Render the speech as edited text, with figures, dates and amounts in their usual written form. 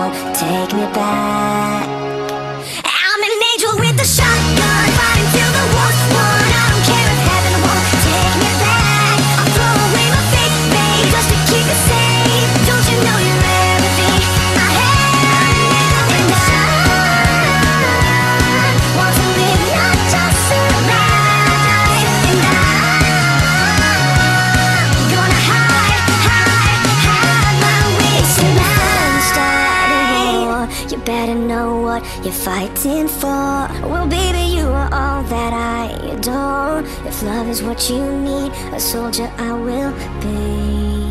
won't take me back. I'm an angel with a shotgun, fighting till the war's won. I don't care if heaven won't take me back. I'll throw away my fake faith just to keep it safe. Don't you know you're everything I have? And I want to live, not just survive. And I'm gonna hide my wasted life. Start a war, you better know what you're fighting for. Well, baby, you are all that I adore. If love is what you need, a soldier I will be.